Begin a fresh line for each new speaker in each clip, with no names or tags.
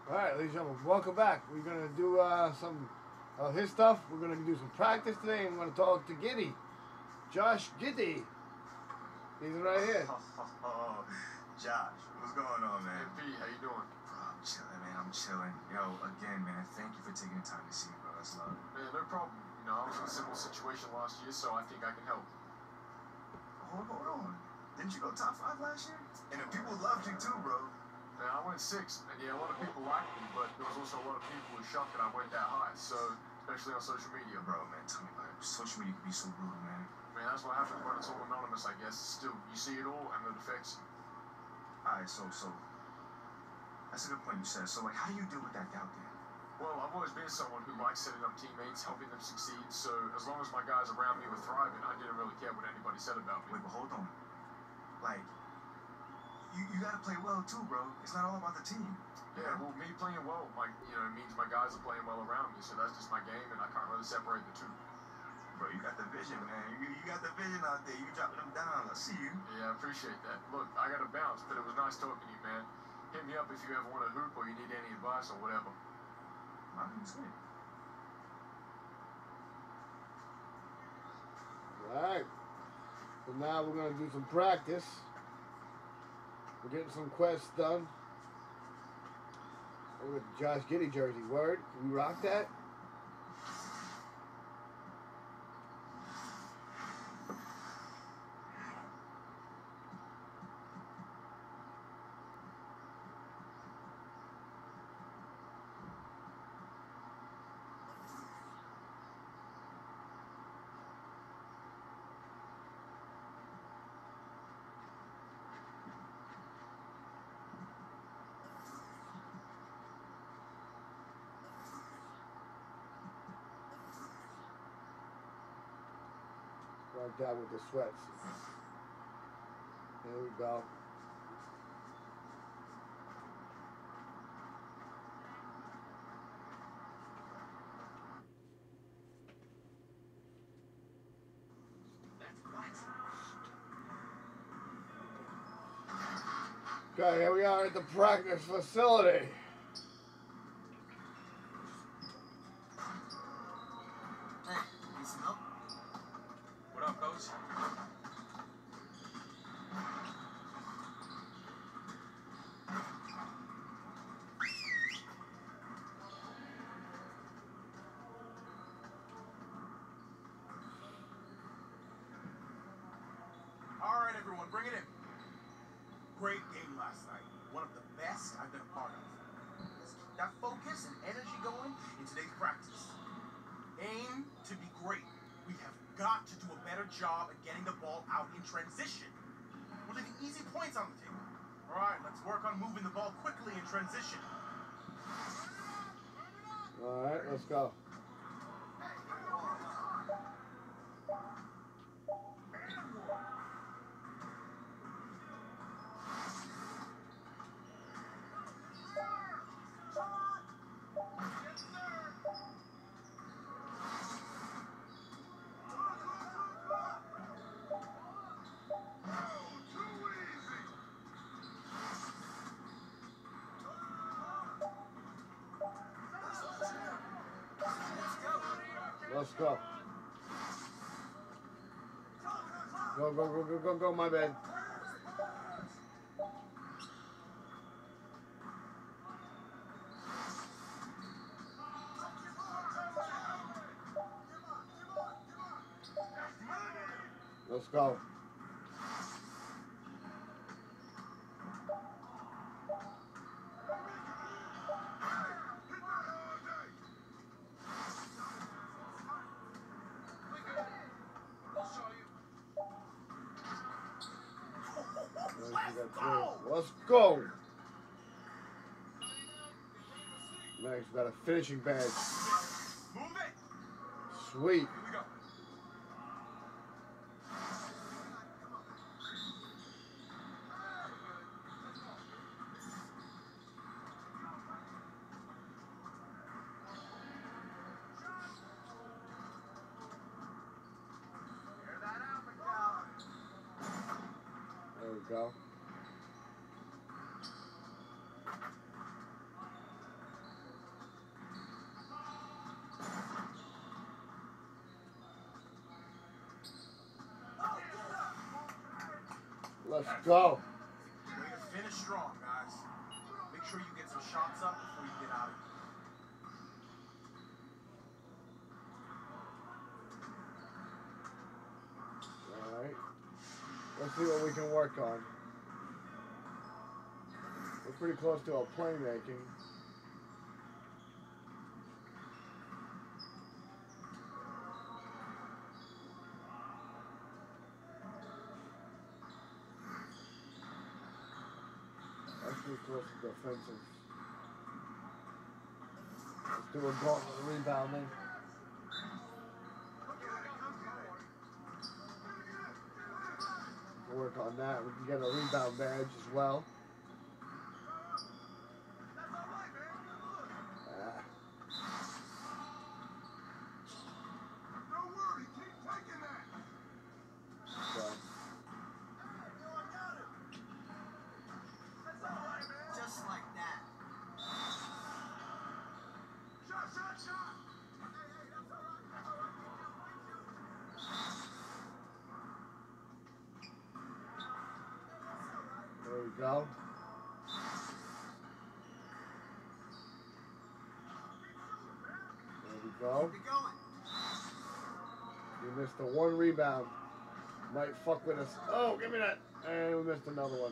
Alright, ladies and gentlemen, welcome back. We're going to do some of his stuff. We're going to do some practice today, and we're going to talk to Giddey. Josh Giddey. He's right here.
Oh, Josh, what's going on, man?
Hey, P, how you doing?
Bro, I'm chilling, man. I'm chilling. Yo, again, man, thank you for taking the time to see me, bro. That's love.
Man, no problem. You know, I was in a similar situation last year, so I think I can help.
Hold on. Didn't you go top 5 last year? And the people loved you too, bro.
Man, I went 6th, and yeah, a lot of people liked me, but there was also a lot of people who were shocked that I went that high, so, especially on social media.
Bro, man, tell me about it. Social media can be so brutal, man.
Man, that's what happens when it's all anonymous, I guess. Still, you see it all, and it affects you.
Alright, so, that's a good point you said. So, like, how do you deal with that doubt, then?
Well, I've always been someone who likes setting up teammates, helping them succeed, so as long as my guys around me were thriving, I didn't really care what anybody said about me.
Wait, but hold on. Like, you gotta play well too, bro. It's not all about the team.
Yeah, well, me playing well, it means my guys are playing well around me, so that's just my game, and I can't really separate the two.
Bro, you got the vision, man. You got the vision out there. You dropping them down. I see you.
Yeah, I appreciate that. Look, I got to bounce, but it was nice talking to you, man. Hit me up if you ever want to hoop or you need any advice or whatever.
I mean, sweet.
Alright. So now we're going to do some practice. We're getting some quests done. With the Josh Giddey jersey. Word? Can we rock that? Like that with the sweats. There we go. Okay, here we are at the practice facility.
Hey, need some help?
What up, coach?
All right, everyone, bring it in. Great game last night. One of the best I've been a part of. Let's keep that focus and energy going in today's practice. Aim to be great. We have got to do a better job at getting the ball out in transition. We're leaving easy points on the table. All right, let's work on moving the ball quickly in transition.
All right, let's go. Let's go. Go, my bad. Let's go. Let's go. Max got a finishing badge.
Move it.
Sweet.
Here we go.
There we go. Let's go.
Way to finish strong, guys. Make sure you get some shots up before you get out of here.
Alright. Let's see what we can work on. We're pretty close to our playmaking. That's pretty close to defensive. Let's do a gauntlet rebounding. Work on that. We can get a rebound badge as well.
Don't worry, keep taking that.
So.
Just like that. Shot. Hey, that's all right.
There we go. There we go.
Keep it going.
We missed the one rebound. Might fuck with us. Oh, give me that. And we missed another one.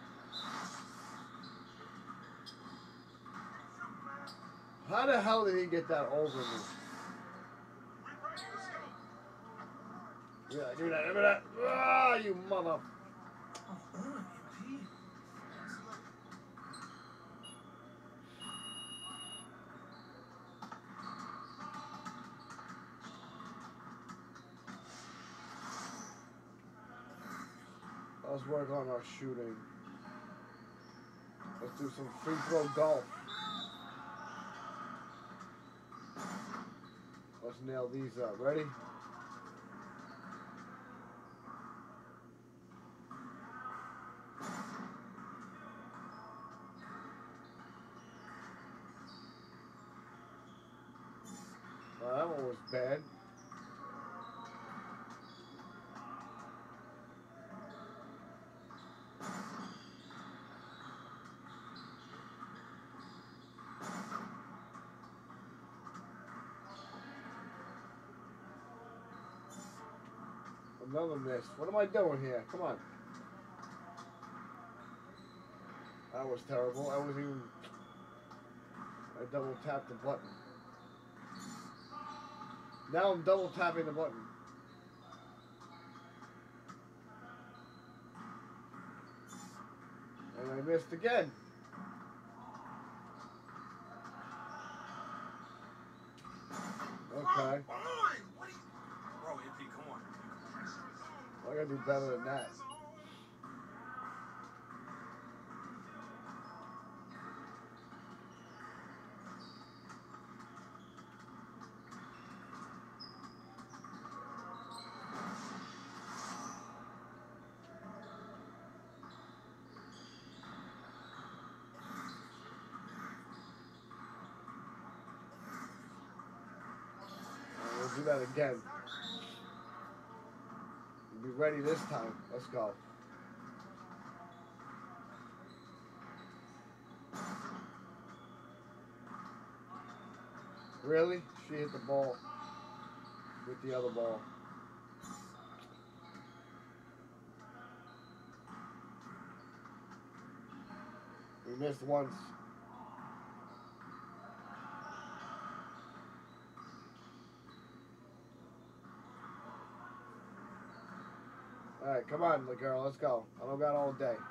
How the hell did he get that over me? Yeah, give me that. Give me that. Ah, you mother. Let's work on our shooting. Let's do some free throw golf. Let's nail these up. Ready? Well, that one was bad. Another miss. What am I doing here? Come on. That was terrible. I wasn't even... I double tapped the button. Now I'm double tapping the button. And I missed again. Okay.
Bro, MP, come on.
I gotta do better than that. We'll do that again. Be ready this time. Let's go. Really? She hit the ball with the other ball. We missed once. Alright, come on, little girl, let's go. I don't got all day.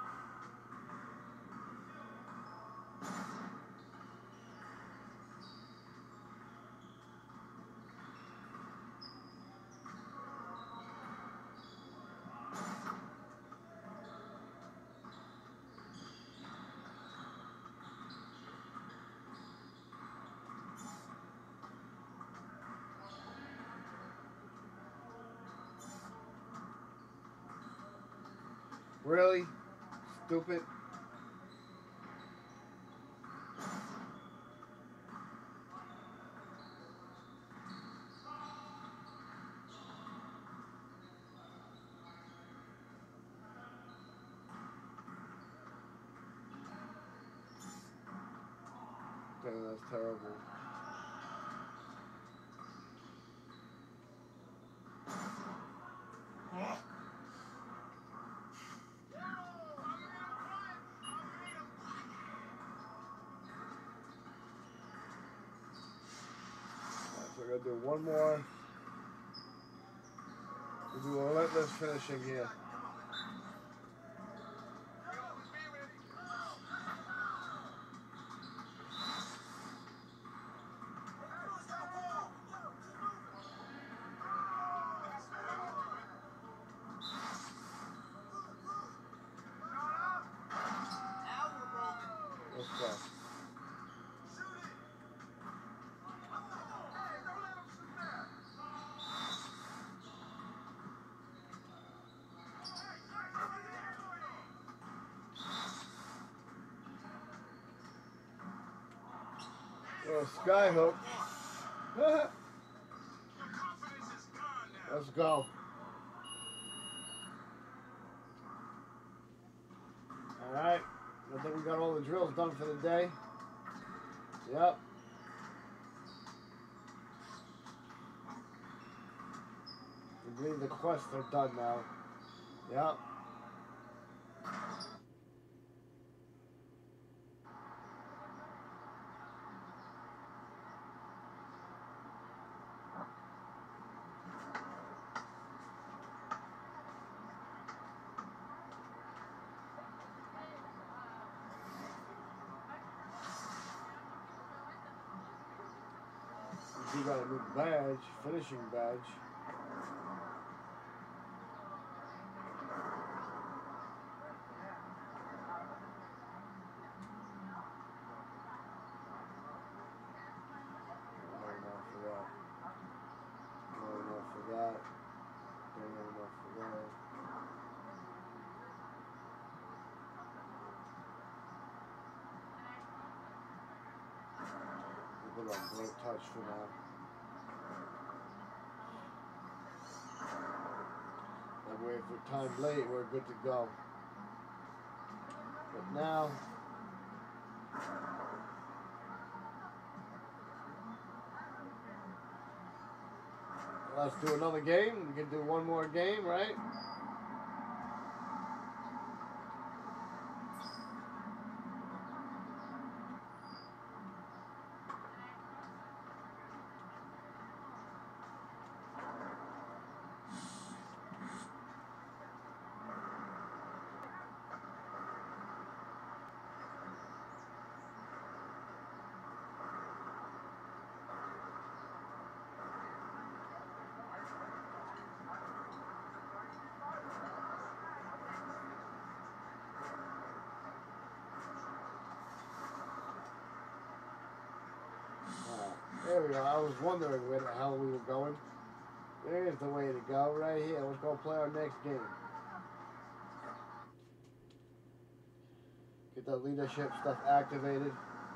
Really? Stupid. pain. That's terrible. So we're going to do one more. We'll do a relentless finishing here. Let's go. Little sky hook. Let's go. Alright. I think we got all the drills done for the day. Yep. I believe the quests are done now. Yep. You got a new badge, finishing badge. Not enough for that. Not enough for that. Not enough for that. We'll put on Bro Touch for now. That way, if we're timed late, we're good to go. But now, let's do another game. We can do one more game, right? There we go. I was wondering where the hell we were going. There's the way to go, right here. Let's go play our next game. Get that leadership stuff activated.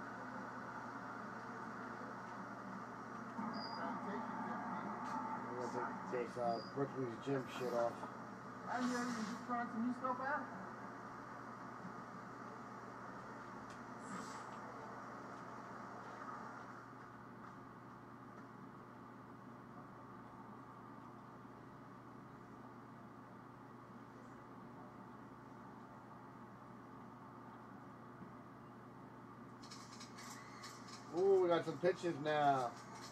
I'm gonna take this Brickley's gym shit off.
I hear you just trying some new stuff out.
Ooh, we got some pitches now.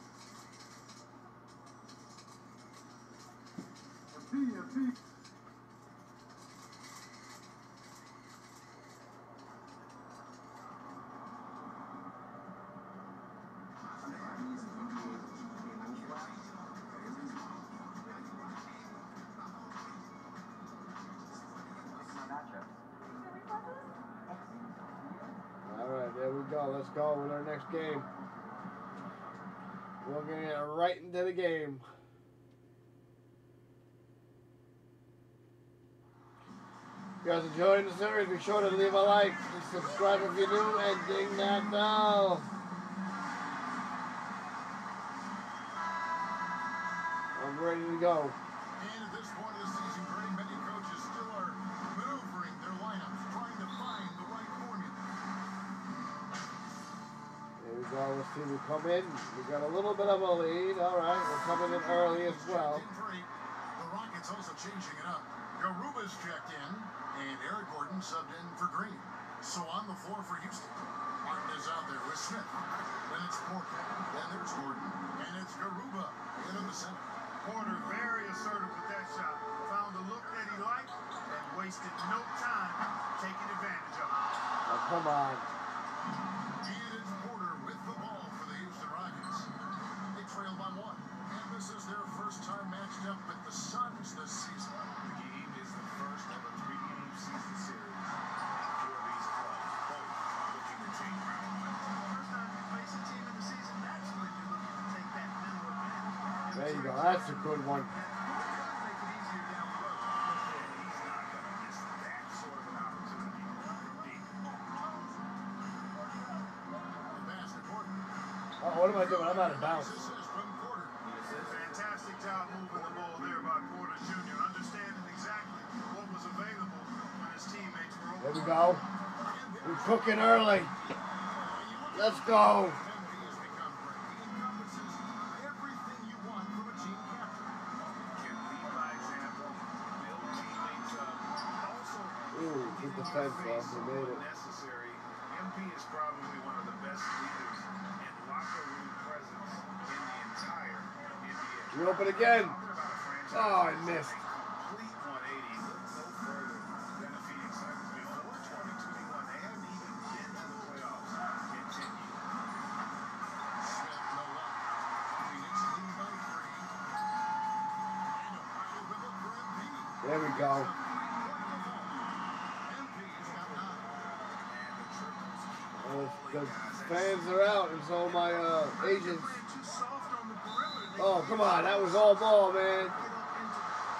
Alright, there we go. Let's go with our next game. We're going to get right into the game. If you guys enjoying the series, be sure to leave a like, subscribe if you're new, and ding that bell. I'm ready to go.
And at this point of the season, Greg, many coaches still are maneuvering their lineups, trying to find the right formula.
There we go. Let's see, we come in. We got a little bit of a lead. All right, we're coming in early as well.
The Rockets also changing it up. Garuba's checked in, and Eric Gordon subbed in for Green. So on the floor for Houston. Martin is out there with Smith. Then it's Porter. Then there's Gordon. And it's Garuba into the center.
Porter very assertive with that shot. Found the look that he liked and wasted no time taking advantage of it.
Oh, come on.
It is Porter with the ball for the Houston Rockets. They trail by 1. And this is their first time matched up with the Suns this season.
The game is the first of a 3-game season series for these clubs. Both looking to take round 1.
First time you face a team in the season, naturally you're looking to take that mental advantage.
There you go. That's a good one.
Make it easier down the road.
He's not going to miss that sort of an opportunity.
The pass to Gordon.
Oh, what am I doing? I'm out of bounds.
This is from Porter.
Fantastic job moving the ball there by Porter Jr., understanding exactly what was available when his teammates were
There
over.
we go. We're cooking early. Let's go.
MP has become great. He encompasses everything you want from a team captain.
Can lead by example, build teammates up. Also,
Ooh, good defense, Ross. We made it.
necessary. MP is probably one of the best leaders and locker room presence in the entire NBA.
We open again.
Talking about a franchise
Oh, I
that's
missed.
a complete 180, look no further than the Phoenix Suns. Before 2021, they hadn't even been to the playoffs in 10 years.
Smith, no luck. Phoenix lead by 3. And a wide open look for MP.
There we go.
MP's got 9.
And the triples keep
The fans are out, and so my agents.
Playing too soft on the perimeter. They
Oh, come on. That was all ball, man.
get up into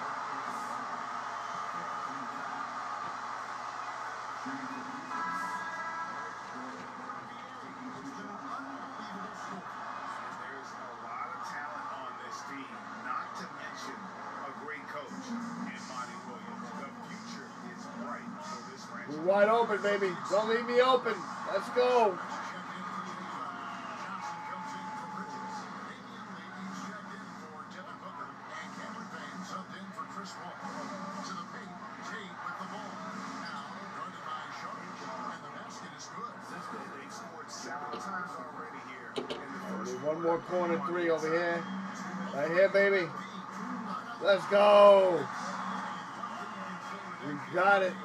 There's a lot of talent on this team, not to mention a great coach in Monty Williams. The future is bright for this franchise.
We're wide open, baby. Don't leave me open. Let's go.
Johnson comes in for Bridges. Damian Levy's checked in for Devin Booker. And Cameron Payne subbed in for Chris Paul. To the paint, Tate with the ball. Now guarded by Sharp. And the basket is good.
They've scored several times already here in the first
Need one more corner
quarter.
3 over here. Right here, baby. Let's go. We got it.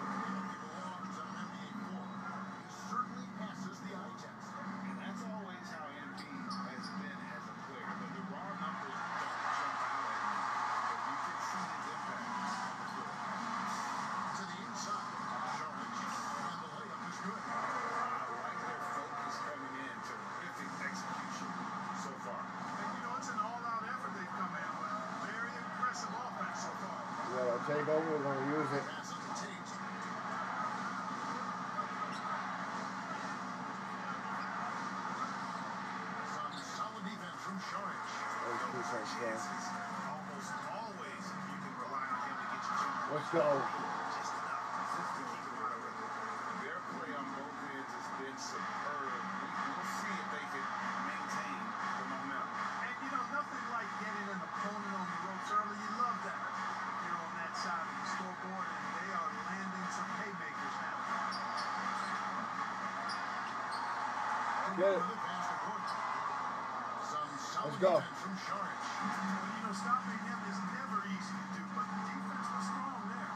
Certainly passes the eye test.
And that's always how MP has been as a player. The raw numbers don't jump out at you, but you can see his impact on the floor.
To the inside. Sharp. And the layup is good.
I like their focus coming in. Terrific execution so far.
And you know, it's an all-out effort they've come in with. Very impressive offense so far.
We gotta take over. We're gonna use it.
Pass it to Tate. Some solid defense from Sharp.
Those two things, yeah.
Chances almost always you can rely on him to get you 2
Let's go.
just enough to keep him out of rhythm. Their play on both ends has been superb. We'll see if they can maintain the momentum.
And you know, nothing like getting an opponent on the ropes early. You love that. You're on that side of the scoreboard, and they are landing some haymakers now.
Get it.
Let's
go.
Well, you know, stopping him is never easy to do, but the defense was strong there.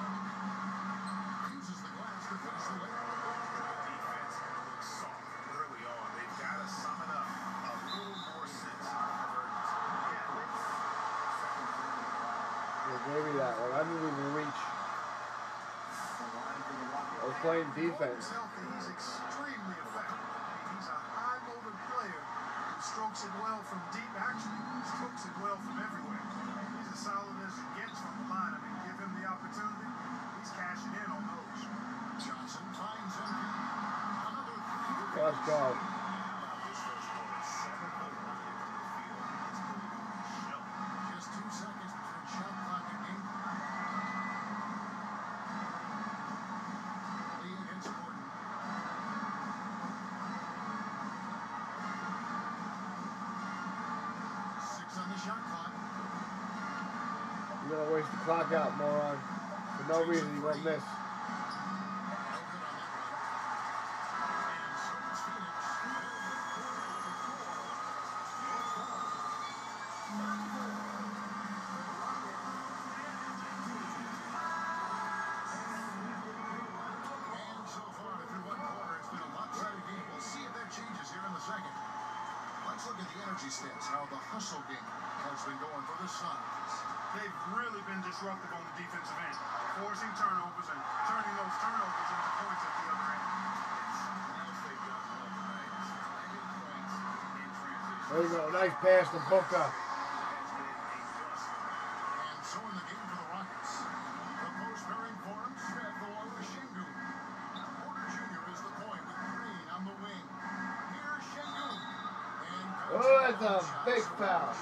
Uses the glass to finish the layup.
The defense looks soft early on. They've got to summon up a little more sense of urgency.
Yeah, gave me that one. I didn't even reach. I was playing defense.
He's healthy. He's extremely effective. He's a high-motor player who strokes it well from deep. Actually, strokes it well from everywhere. He's as solid as it gets from the line. I mean, give him the opportunity. He's cashing in on those.
Johnson finds MP. Another 3.
Let's go.
This first quarter, 7 of 1 into the field. It's putting on a show.
Just 2 seconds between shot clock and game. Lee against Gordon.
You're gonna waste the clock out, moron. For no reason, you're gonna miss.
Look at the energy stats, how the hustle game has been going for the Suns.
They've really been disruptive on the defensive end, forcing turnovers and turning those turnovers into points at the other end.
There you go. Nice pass to Booker.
And so in the game for the Rockets, the post pairing for him, Smith along with Şengün. Porter Jr. is the point with Green on the wing. Here's Şengün.
Oh, that's a big foul.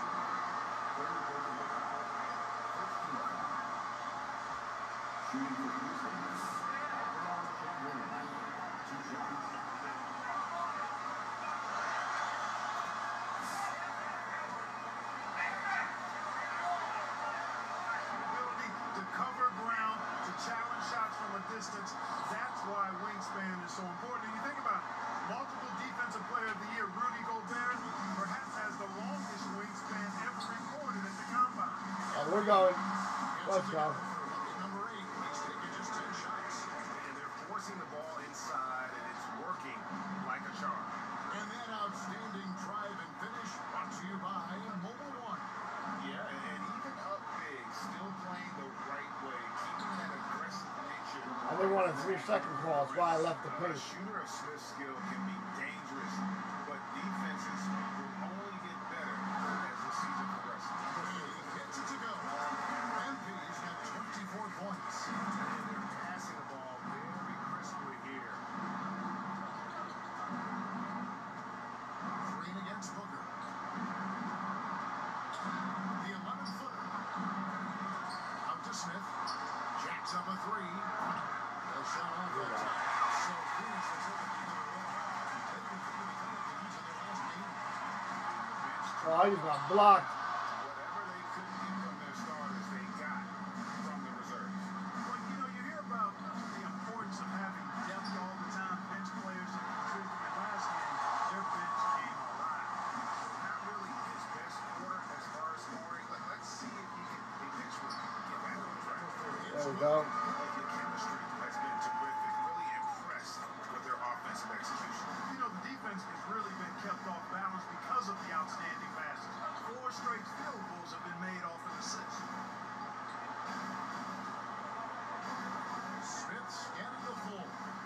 To cover ground, to challenge shots from a distance, that's why wingspan is so important. And you think about it, multiple defensive player of the year, Rudy Gobert, perhaps has the longest wingspan ever recorded at the combine.
Oh, we're going. Let's go.
Number 8, he's taking just 10 shots.
And they're forcing the ball inside, and it's working like a charm.
And that outstanding drive and finish brought to you by Mobile One.
Yeah, and even up big, still playing the right way, keeping that aggressive nature.
I didn't want a 3-second call. That's why I left the
A
pace.
shooter of Smith's skill can be dangerous, but defenses will only get better as the season progresses.
He gets it to go. MP's got 24 points.
And they're passing the ball very crisply here.
Green against Booker. The 11-footer. Out to Smith. Jacks up a 3. A shot off that time. So Phoenix has opened the other way. They've been pretty competitive in their last game.
Oh, I just got blocked.
Whatever they couldn't get from their starters, they got from the reserves. Well, you know, you hear about the importance of having depth all the time, bench players that contribute. In last game, their bench came alive. Not really his best quarter as far as scoring, but let's see if he can eventually get back on track.
There we go.
The chemistry has been terrific, really impressed with their offensive execution. You know, the defense has really been kept off balance because of the outstanding passes. 4 straight field goals have been made off an assist.
Smith scanning the floor.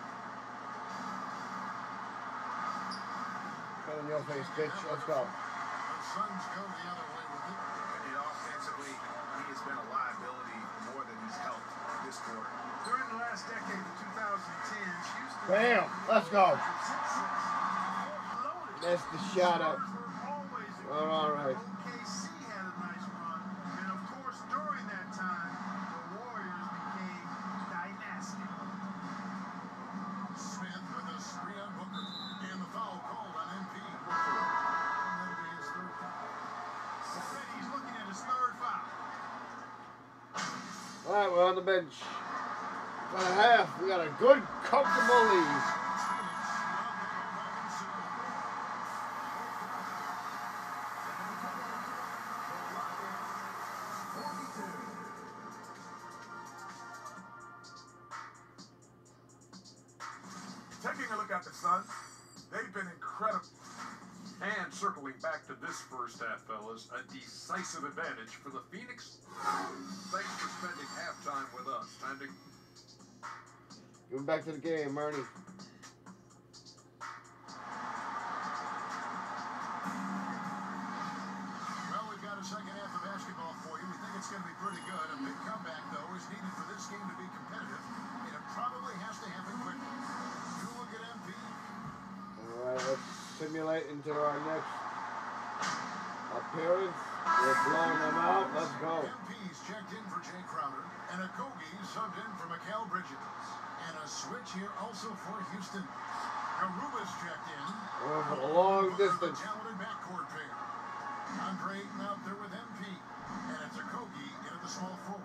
Cut in your face, bitch. Let's go.
The Suns go the other way with it.
And offensively, he has been a liability more than he's helped this quarter. During the last decade, the 2010s, Houston...
Bam. Let's go.
Loaded.
That's the shot up.
Oh,
all right.
OKC had a nice run, and of course, during that time, the Warriors became dynastic.
Smith with a screen on Booker. And the foul called on MP. That'll be his third foul.
He's looking at his third foul.
All right, we're on the bench. For the half, we got a good, comfortable lead.
Taking a look at the Suns, they've been incredible. And circling back to this first half, fellas, a decisive advantage for the Phoenix. Thanks for spending halftime with us. Time to
Give back to the game, Ernie.
Well, we've got a second half of basketball for you. We think it's going to be pretty good. A big comeback, though, is needed for this game to be competitive. And it probably has to happen quickly. You look at MP.
All right, let's simulate into our next appearance. We're blowing them out. Let's go.
MP's checked in for Jay Crowder. And Okogie subbed in for Mikal Bridges. And a switch here also for Houston. Garuba's checked in.
Going for the long distance.
Talented backcourt pair. Andre Ayton out there with MP. And it's Okogie into the small forward.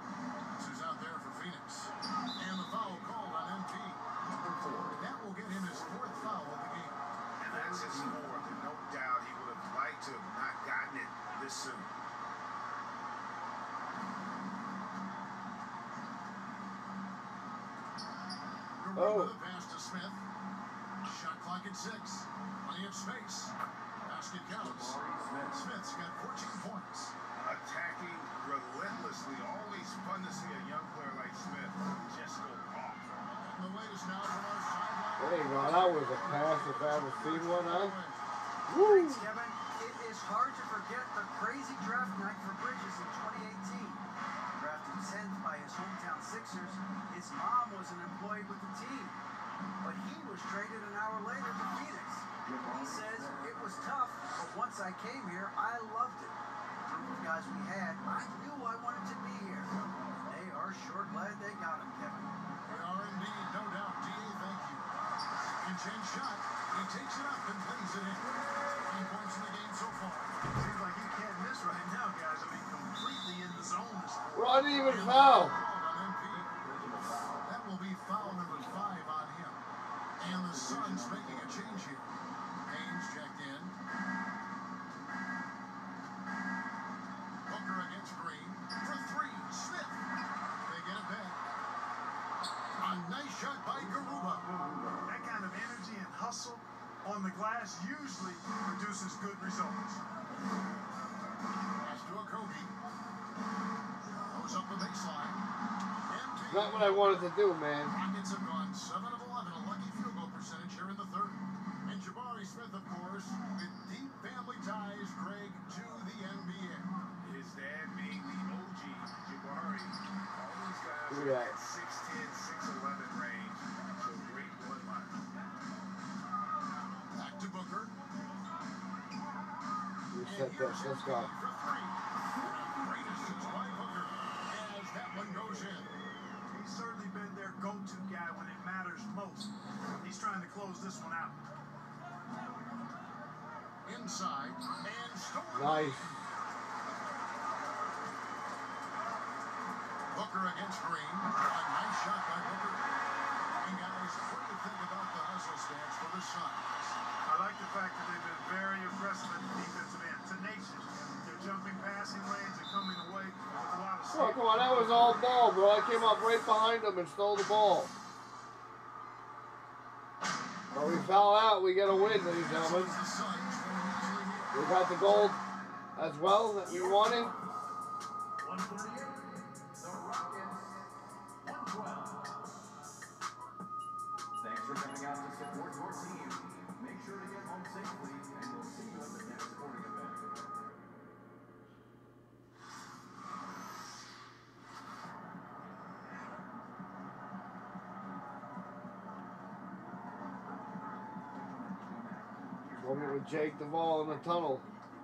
With a pass to Smith. Shot clock at 6. Plenty of space. Basket counts. Smith's got 14 points.
Attacking relentlessly. Always fun to see a young player like Smith just go off.
And the latest now from our sideline.
There you go. That was a pass if I ever seen one, huh?
Thanks, Kevin. It is hard to forget the crazy draft night for Bridges in 2018. Drafted 10th by his hometown Sixers, his mom was an employee with the team. But he was traded an hour later to Phoenix. He says, it was tough, but once I came here, I loved it. The group of guys we had, I knew I wanted to be here. They are sure glad they got him, Kevin.
They are indeed, no doubt. D.A., thank you. Second chance shot. He takes it up and plays it in. 9 points in the game so far.
Seems like he can't miss right now, guys. I mean, completely in the zone.
Well, I didn't even foul.
That will be foul number 5 on him. And the Suns making a change here. Haynes checked in. Booker against Green. For 3. Smith. They get it back. A nice shot by Garuba.
That kind of energy and hustle on the glass usually produces good results.
Pass to Okogie. Goes up the baseline. Empty.
Not what I wanted to do, man.
Rockets have gone 7 of 11, a lucky field goal percentage here in the third. And Jabari Smith, of course, with deep family ties, Greg, to the NBA.
His dad being the OG, Jabari. All these guys
Look
are
at that.
at 6'10", 6'11 range. So great bloodline.
Back to Booker.
Reset this. Let's go.
For 3. Great assist by Booker as that one goes in.
He's certainly been their go-to guy when it matters most. He's trying to close this one out.
Inside and stolen.
Nice.
Booker against Green. A nice shot by Booker. And guys, what do you think about the hustle stats for the Suns?
I like the fact that they've been very aggressive at the defensive end. Tenacious. They're jumping passing lanes and coming away with a lot of
Oh, come on. That was all ball, bro. I came up right behind him and stole the ball. But we foul out. We get a win, ladies and gentlemen.
The Suns will easily hit.
We got the gold as well that we wanted.
138, the Rockets, 112. Thanks for coming out to support your team. Make sure to get home safely, and we'll see you at the next sporting event.
Moment with Jake Duvall in the tunnel.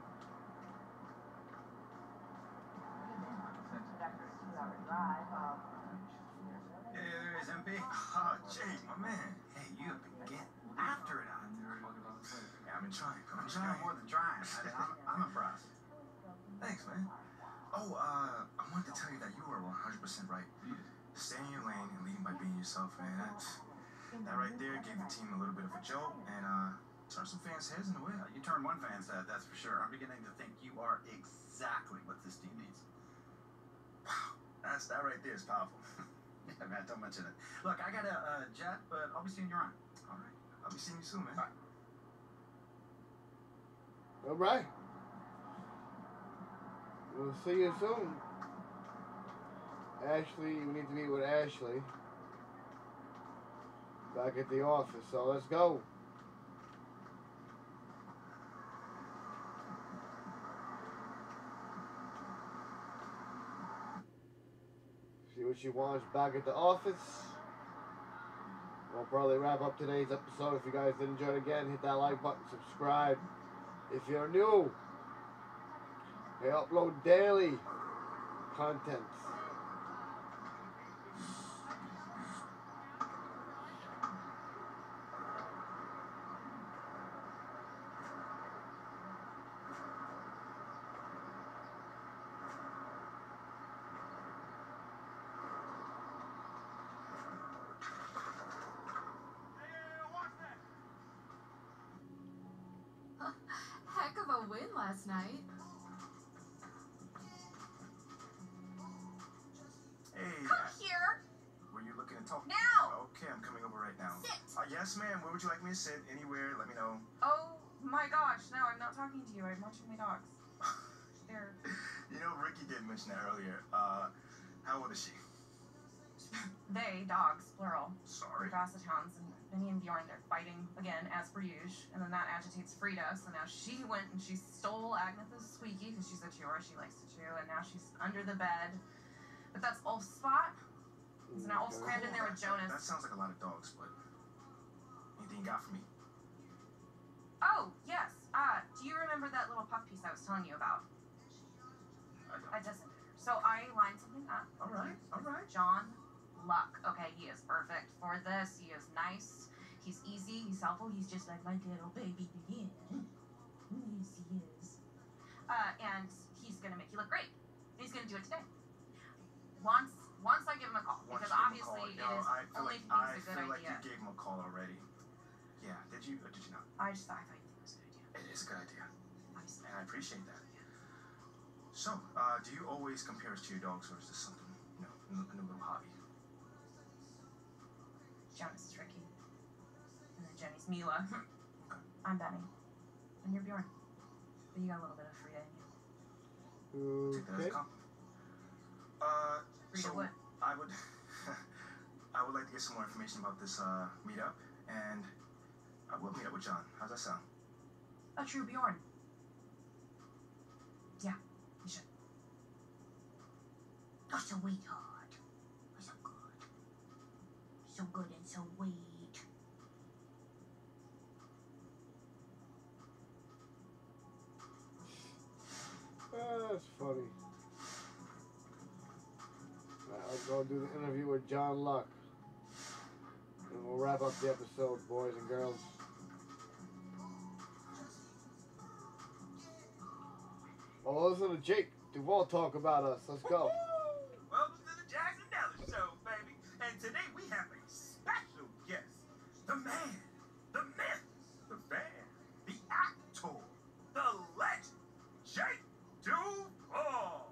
Hey, there is MP. Oh, Jake, my man. Hey, you have been getting after it out there. Yeah, I've been trying. I'm trying more than trying. I'm impressed. Thanks, man. Oh, I wanted to tell you that you were 100% right. Stay in your lane and leading by being yourself, man. That right there gave the team a little bit of a jolt and turned some fans' heads in the way.
You turned one fan's head, that's for sure. I'm beginning to think you are exactly what this team needs.
Wow, that right there is powerful.
Yeah, man, don't mention it. Look, I got a jet, but I'll be seeing you around.
All right, I'll be seeing you soon, man.
All right. We'll see you soon. Ashley, we need to meet with Ashley. Back at the office, so let's go. See what she wants back at the office. We'll probably wrap up today's episode. If you guys did enjoy it again, hit that like button, subscribe. If you're new, I upload daily content.
Heck of a win last night.
Hey,
Come here.
were you looking to talk?
Now.
Okay, I'm coming over right
Yes, ma'am. Where would you like me to sit? Anywhere. Let me know.
Oh my gosh, no, I'm not talking to you. I'm watching my dogs. They're...
You know, Ricky did mention that earlier. How old is she?
They, dogs, plural.
Sorry.
They're Basset Hounds, and Benny and Bjorn, they're fighting again, as per usual. And then that agitates Frida, so now she went and she stole Agnetha's squeaky, because she's a chewer, she likes to chew, and now she's under the bed. But that's Ulf's spot. So now Ulf's crammed in there with Jonas.
That sounds like a lot of dogs, but anything you got for me?
Oh, yes. Do you remember that little puff piece I was telling you about?
I
It doesn't. So I lined something up.
All right.
John Luck. Okay, he is perfect for this. He is nice. He's easy. He's helpful. He's just like my little baby. Yeah. Yes, he is. And he's gonna make you look great. He's gonna do it today. Once I give him a call, because obviously it is only if he thinks it's a good
I feel like
idea.
you gave him a call already. Yeah. Did you or did you not?
I thought you think it was a good idea.
It is a good idea,
Obviously.
and I appreciate that. So, do you always compare us to your dogs, or is this something, you know, a new little hobby?
Jonas is Ricky. And then Jenny's Mila. I'm Benny. And you're Bjorn. But you got a little bit of Frida in you.
Take that as a compliment.
Frida
So
what?
I would, I would like to get some more information about this meetup, and I will meet up with John. How's that sound?
A true Bjorn. Yeah, you should.
You're so sweetheart. You're so good. So good and so sweet.
That's funny. I'll go do the interview with John Luck. And we'll wrap up the episode, boys and girls. Well, listen to Jake Duvall talk about us. Let's go.
Welcome to the Jackson Dallas Show, baby. And today we have a special guest. The man, the myth, the fan, the actor, the legend, Jake Duvall.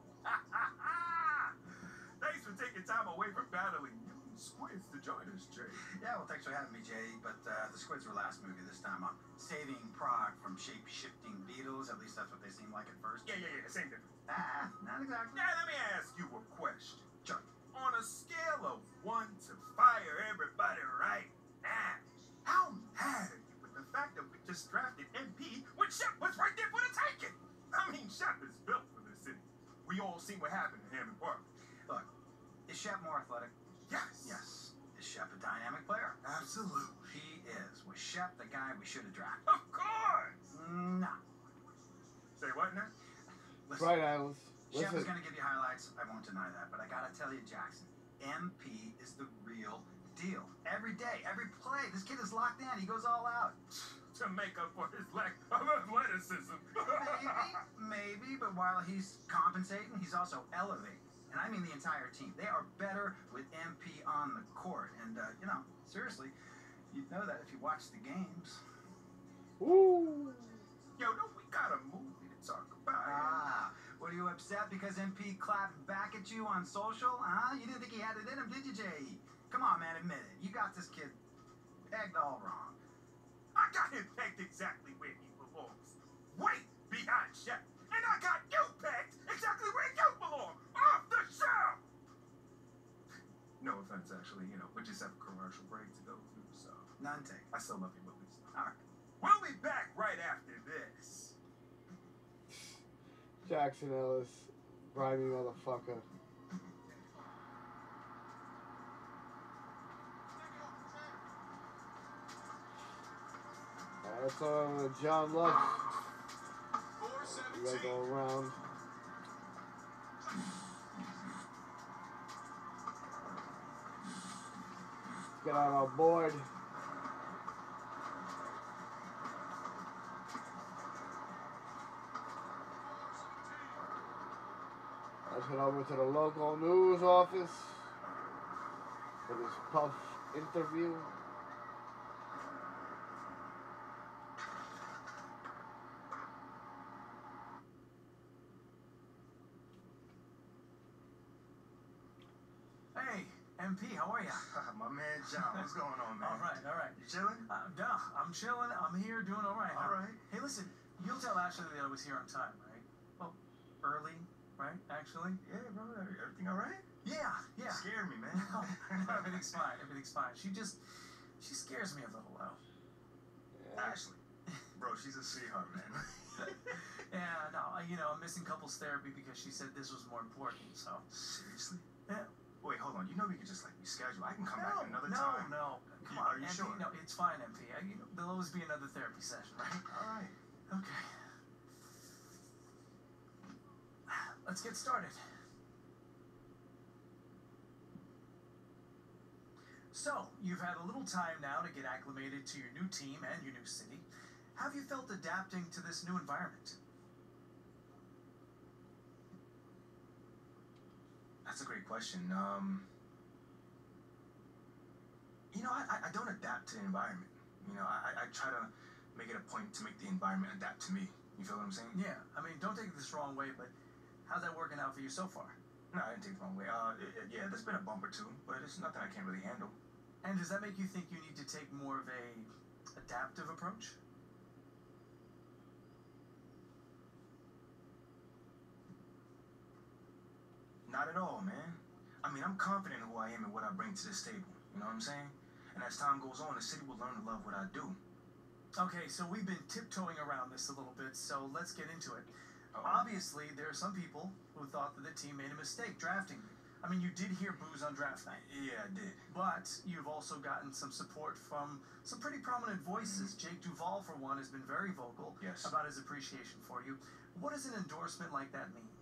Thanks for taking time away from battling mutant squids to join us, Jake.
Yeah, well, thanks for having me, Jay. But the squids were last movie this time. I'm saving Prague from shape-shifting beetles. At least that's what they seem like at first.
Yeah, same difference.
Not exactly.
Now, let me ask you a question.
Sure.
On a scale of 1 to fire everybody right now, how mad are you with the fact that we just drafted MP when Shep was right there for the taking? I mean, Shep is built for this city. We all seen what happened to Hammond Park.
Look, is Shep more athletic?
Yes.
Yes. Is Shep a dynamic player?
Absolutely.
He is. Was Shep the guy we should have drafted?
Of course.
No.
Say what now?
Listen,
Right, Alice.
Shep is
Listen.
going to give you highlights. I won't deny that. But I got to tell you, Jackson, MP is the real deal. Every day, every play, this kid is locked in. He goes all out.
To make up for his lack of athleticism.
Maybe, but while he's compensating, he's also elevating. And I mean the entire team. They are better with MP on the court. And, seriously, you'd know that if you watch the games.
Woo!
Yo, don't we got a movie to talk about?
Were you upset because MP clapped back at you on social? Huh? You didn't think he had it in him, did you, Jay? Come on, man, admit it. You got this kid pegged all wrong.
I got him pegged exactly where he belongs. Way behind Shep. And I got you pegged exactly where you belong. Off the shelf! No offense, actually. We just have a commercial break to go through, so.
None take.
I still love you, movies.
All right.
We'll be back right after this.
Jackson Ellis, grimy motherfucker. That's on John Luck. We gotta go around. Get on our board. Let's head over to the local news office for this Puff interview.
MP, how are you?
My man John, what's going on, man?
All right.
You chilling?
I'm chilling. I'm here doing all right.
All right.
Hey, listen, you'll tell Ashley that I was here on time, right? Well, early, right, actually?
Yeah, bro. Everything all right?
Yeah.
You scared me, man.
No, everything's fine. She scares me a little, though.
Ashley. Bro, she's a sweetheart, man.
Yeah, no, I'm missing couples therapy because she said this was more important, so.
Seriously?
Yeah.
Wait, hold on. You know we can just, like, reschedule. I can come back another time.
No. Come on,
Are you
MP,
sure?
No, it's fine, MP. There'll always be another therapy session, right?
All right.
Okay. Let's get started. So, you've had a little time now to get acclimated to your new team and your new city. How have you felt adapting to this new environment?
That's a great question. I don't adapt to the environment. I try to make it a point to make the environment adapt to me. You feel what I'm saying?
Yeah, don't take it this wrong way, but how's that working out for you so far?
No, I didn't take it the wrong way. Yeah, there's been a bump or two, but it's nothing I can't really handle.
And does that make you think you need to take more of a adaptive approach?
Not at all, man. I'm confident in who I am and what I bring to this table. You know what I'm saying? And as time goes on, the city will learn to love what I do.
Okay, so we've been tiptoeing around this a little bit, so let's get into it.
Uh-oh.
Obviously, there are some people who thought that the team made a mistake drafting you. You did hear boos on draft night.
Yeah, I did.
But you've also gotten some support from some pretty prominent voices.
Mm-hmm.
Jake Duvall, for one, has been very vocal about his appreciation for you. What does an endorsement like that mean?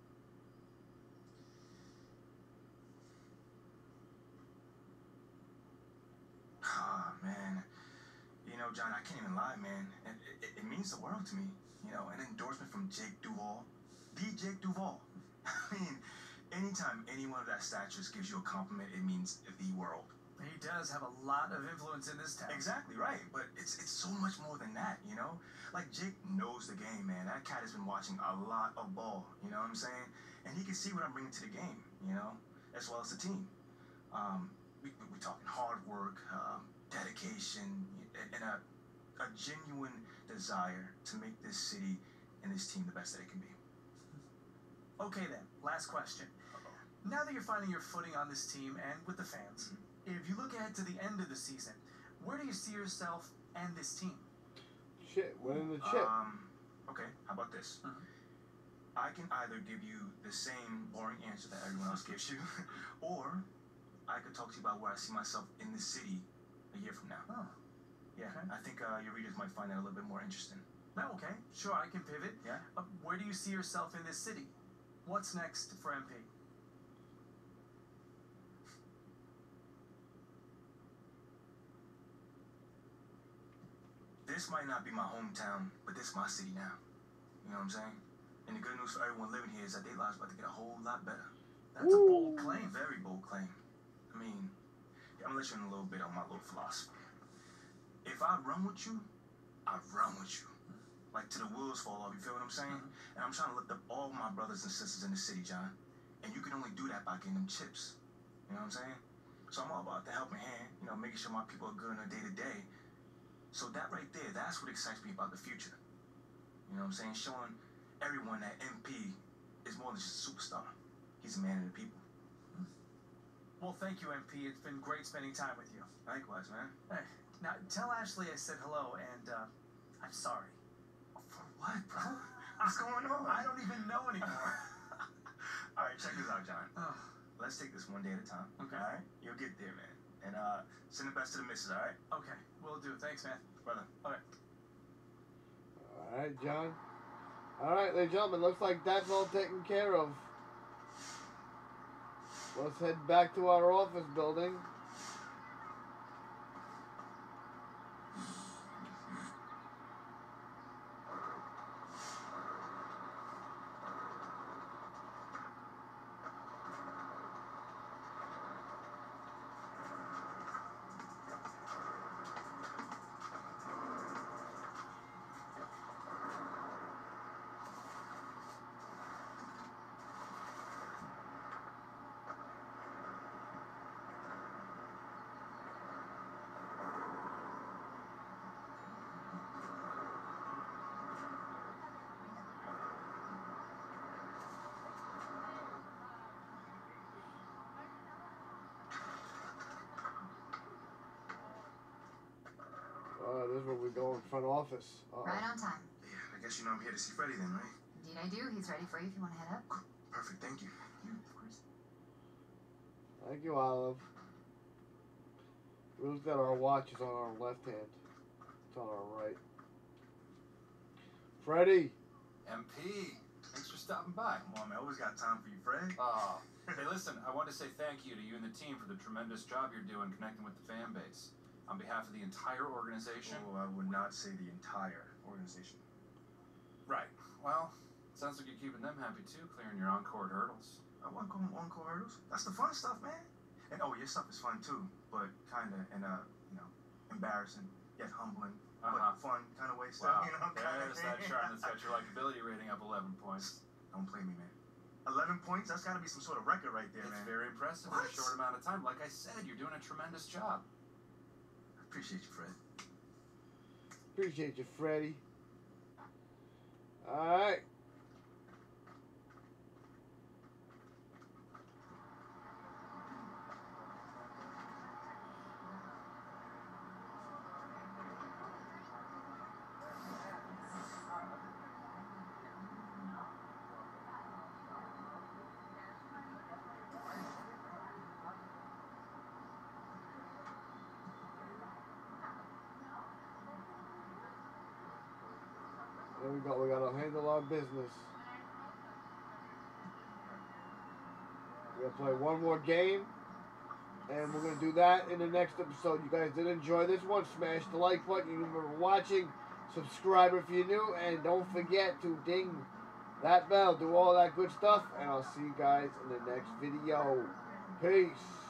Man. John, I can't even lie, man. It means the world to me. An endorsement from Jake Duvall. The Jake Duvall. Anytime anyone of that stature gives you a compliment, it means the world.
He does have a lot of influence in this town.
Exactly right, but it's so much more than that, Like, Jake knows the game, man. That cat has been watching a lot of ball, you know what I'm saying? And he can see what I'm bringing to the game, as well as the team. We're talking hard work, dedication, and a genuine desire to make this city and this team the best that it can be.
Okay then, last question. Now that you're finding your footing on this team and with the fans, if you look ahead to the end of the season, where do you see yourself and this team?
Shit, winning the chip.
Okay, how about this? I can either give you the same boring answer that everyone else gives you, or I could talk to you about where I see myself in the city a year from now.
Oh.
Yeah,
Okay.
I think your readers might find that a little bit more interesting.
No, okay. Sure, I can pivot.
Yeah?
Where do you see yourself in this city? What's next for MP?
This might not be my hometown, but this is my city now. You know what I'm saying? And the good news for everyone living here is that their lives about to get a whole lot better.
That's a bold claim.
Very bold claim. I'm gonna let you in a little bit on my little philosophy. If I run with you, I run with you. Like till the wheels fall off, you feel what I'm saying? And I'm trying to lift up all my brothers and sisters in the city, John. And you can only do that by getting them chips. You know what I'm saying? So I'm all about the helping hand, making sure my people are good on a day-to-day. So that right there, that's what excites me about the future. You know what I'm saying? Showing everyone that MP is more than just a superstar. He's a man of the people.
Well, thank you, MP. It's been great spending time with you.
Likewise, man.
Hey, now, tell Ashley I said hello, and I'm sorry.
For what, bro? What's going on?
I don't even know anymore.
All right, check this out, John.
Oh.
Let's take this one day at a time.
Okay.
All right? You'll get there, man. And send the best to the missus, all right?
Okay, will do. Thanks, man.
Brother.
Okay.
All right, John. All right, ladies and gentlemen, looks like that's all taken care of. Let's head back to our office building. This is where we go in front office.
Right on time.
Yeah, I guess you know I'm here to see Freddie then, right?
Indeed I do. He's ready for you if you want to head up.
Perfect, thank you.
Of course.
Thank you, Olive. We looked at our watches on our left hand. It's on our right. Freddie.
MP, thanks for stopping by.
Come on, man. Always got time for you, Fred.
Oh, hey, listen, I want to say thank you to you and the team for the tremendous job you're doing connecting with the fan base. On behalf of the entire organization.
Oh, I would not say the entire organization.
Right. Well, sounds like you're keeping them happy too, clearing your on-court hurdles.
I want to call on-court hurdles. That's the fun stuff, man. And oh, your stuff is fun too, but kind of in a, embarrassing yet humbling, but fun kind of way stuff.
Wow.
You know,
There's that chart that's got your likability rating up 11 points.
Don't play me, man. 11 points? That's got to be some sort of record right there, man.
It's very impressive in a short amount of time. Like I said, you're doing a tremendous job.
Appreciate you, Fred.
Appreciate you, Freddie. Alright. There we go. We gotta handle our business. We're gonna play one more game, and we're gonna do that in the next episode. You guys did enjoy this one? Smash the like button. You remember watching. Subscribe if you're new, and don't forget to ding that bell. Do all that good stuff, and I'll see you guys in the next video. Peace.